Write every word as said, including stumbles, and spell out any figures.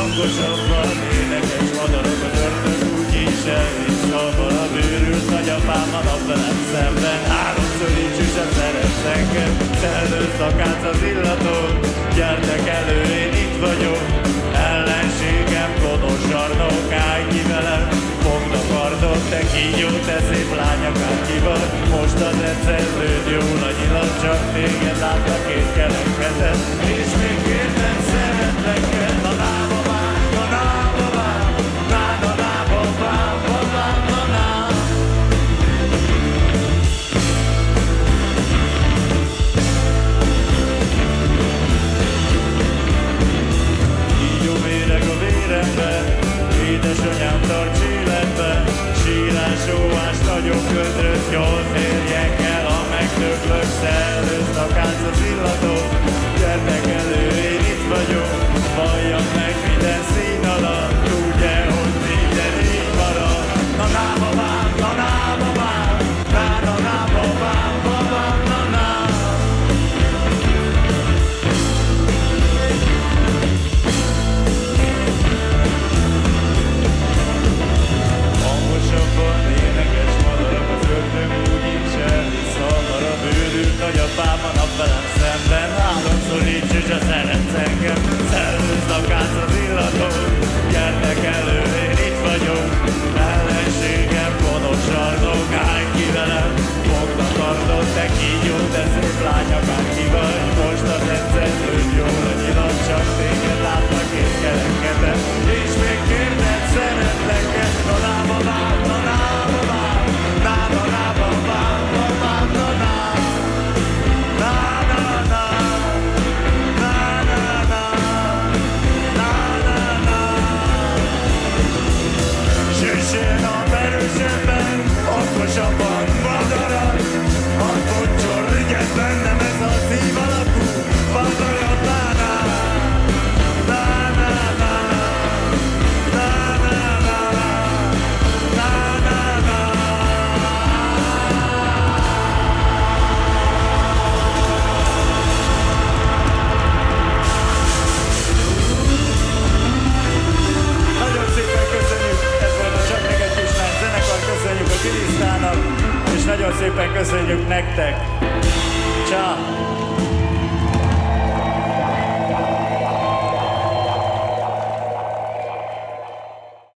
Hangosabban énekes madarak az ördög úgy is elvisz hamar a bőrült nagyapám a nap velem szemben. Háromszor így sem szeretsz engem, szellőzd akác az illatot. Gyertek elő, én itt vagyok, ellenségem gonosz zsarnok. Állj ki velem, fogd a kardot, te kígyó, te szép lány, akárki vagy. Most az egyszer lőd jól a nyilat, csak téged látlak két kerekedet. És még kértem, szeretlek el, na nába vár, na nába vár, na na nába vár, na na na na. Kígyó véreg a véremben, édesanyám tarts életben. Sírás, óvás, nagyobb gödröt, jól férjek el, ha megdöglök. Szellőzd akác az illatot, gyertek elő, én itt vagyok. Valljam meg minden szín alatt, tudj-e, hogy minden így marad. Na nába vár, na nába vár, na na nába vár, na na na na. Hangosabban énekes madarak az ördög úgy is elvisz hamar a bőrült nagyapám a nap velem szemben. Háromszor így se szeretsz engem, szellőzd akác az illatot. Gyertek elő, én itt vagyok, ellenségem gonosz zsarnok. Állj ki velem, fogd a kardot, te kígyó, te szép lány, akárki vagy. Most az egyszer lőd jól a nyilat, csak téged látlak én kerekedem. És még kérdez, szeretlek el, na nába vár, na nába vár, na na nába vár, na na na na. Na na na, na na na, na na na. Süssél nap erősebben, hangosabban madarat. Hadd bocsord, ügyed bennem ez a szív alakú madarat. Na na, na na na, na na na, na na na. Nagyon szépen köszönjük, ez volt a Csaknekedkislány zenekar, köszönjük a Kilisztának, és nagyon szépen köszönjük nektek. Csá!